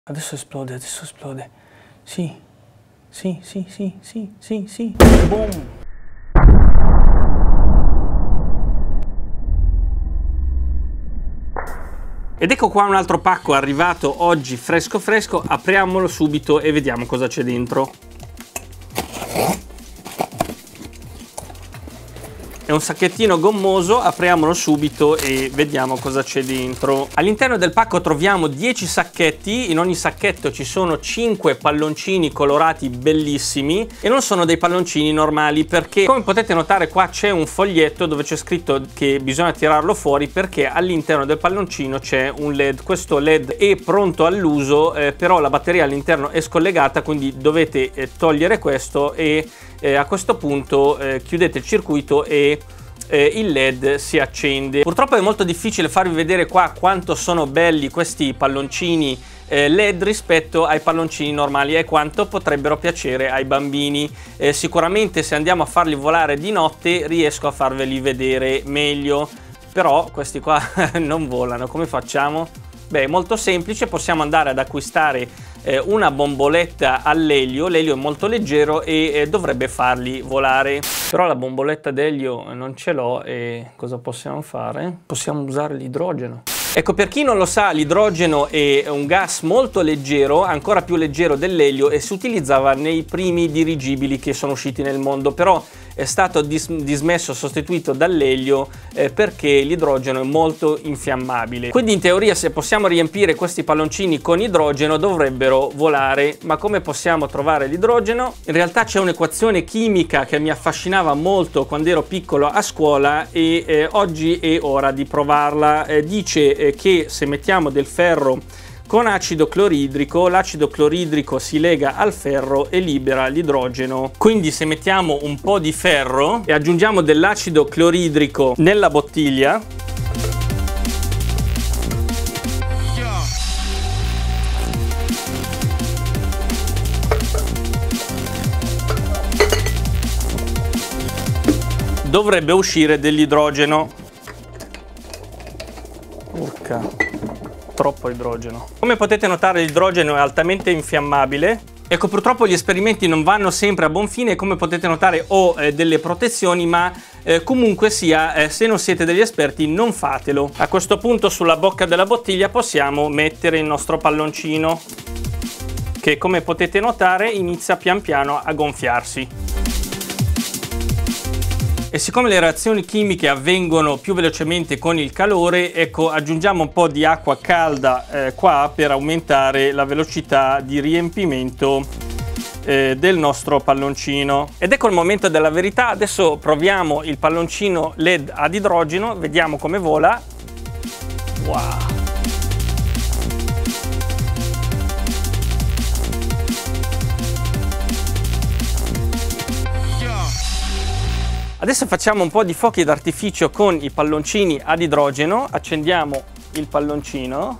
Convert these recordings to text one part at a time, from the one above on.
Adesso esplode, adesso esplode. Sì, sì, sì, sì, sì, sì, sì. Boom. Ed ecco qua un altro pacco arrivato oggi fresco fresco, apriamolo subito e vediamo cosa c'è dentro. È un sacchettino gommoso, apriamolo subito e vediamo cosa c'è dentro. All'interno del pacco troviamo 10 sacchetti, in ogni sacchetto ci sono 5 palloncini colorati bellissimi e non sono dei palloncini normali perché, come potete notare, qua c'è un foglietto dove c'è scritto che bisogna tirarlo fuori perché all'interno del palloncino c'è un LED. Questo LED è pronto all'uso, però la batteria all'interno è scollegata, quindi dovete togliere questo e a questo punto chiudete il circuito e il LED si accende. Purtroppo è molto difficile farvi vedere qua quanto sono belli questi palloncini LED rispetto ai palloncini normali e quanto potrebbero piacere ai bambini. Sicuramente se andiamo a farli volare di notte riesco a farveli vedere meglio, però questi qua non volano. Come facciamo? Beh, è molto semplice, possiamo andare ad acquistare una bomboletta all'elio. L'elio è molto leggero e dovrebbe farli volare, però la bomboletta d'elio non ce l'ho e cosa possiamo fare? Possiamo usare l'idrogeno. Ecco, per chi non lo sa, l'idrogeno è un gas molto leggero, ancora più leggero dell'elio, e si utilizzava nei primi dirigibili che sono usciti nel mondo, però è stato dismesso, sostituito dall'elio perché l'idrogeno è molto infiammabile. Quindi in teoria, se possiamo riempire questi palloncini con idrogeno, dovrebbero volare. Ma come possiamo trovare l'idrogeno? In realtà c'è un'equazione chimica che mi affascinava molto quando ero piccolo a scuola e oggi è ora di provarla. Dice che se mettiamo del ferro con acido cloridrico, l'acido cloridrico si lega al ferro e libera l'idrogeno. Quindi se mettiamo un po' di ferro e aggiungiamo dell'acido cloridrico nella bottiglia, dovrebbe uscire dell'idrogeno. Urca. Troppo idrogeno. Come potete notare, l'idrogeno è altamente infiammabile. Ecco, purtroppo gli esperimenti non vanno sempre a buon fine. Come potete notare ho delle protezioni, ma comunque sia, se non siete degli esperti non fatelo. A questo punto sulla bocca della bottiglia possiamo mettere il nostro palloncino che, come potete notare, inizia pian piano a gonfiarsi. E siccome le reazioni chimiche avvengono più velocemente con il calore, ecco, aggiungiamo un po' di acqua calda qua per aumentare la velocità di riempimento del nostro palloncino. Ed ecco il momento della verità. Adesso proviamo il palloncino LED ad idrogeno, vediamo come vola. Wow! Adesso facciamo un po' di fuochi d'artificio con i palloncini ad idrogeno. Accendiamo il palloncino.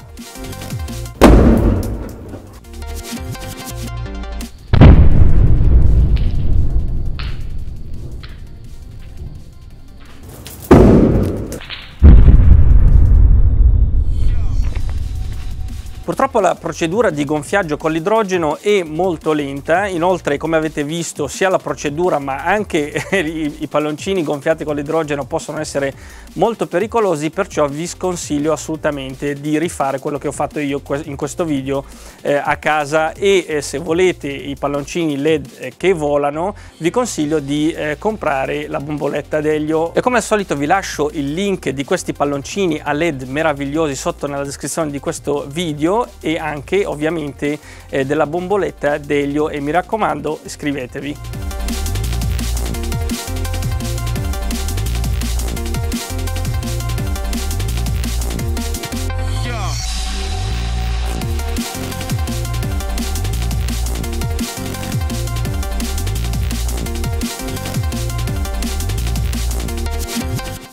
Purtroppo la procedura di gonfiaggio con l'idrogeno è molto lenta. Inoltre, come avete visto, sia la procedura ma anche i palloncini gonfiati con l'idrogeno possono essere molto pericolosi, perciò vi sconsiglio assolutamente di rifare quello che ho fatto io in questo video a casa, e se volete i palloncini LED che volano vi consiglio di comprare la bomboletta d'elio. E come al solito vi lascio il link di questi palloncini a LED meravigliosi sotto nella descrizione di questo video, e anche ovviamente della bomboletta d'elio, e mi raccomando, iscrivetevi.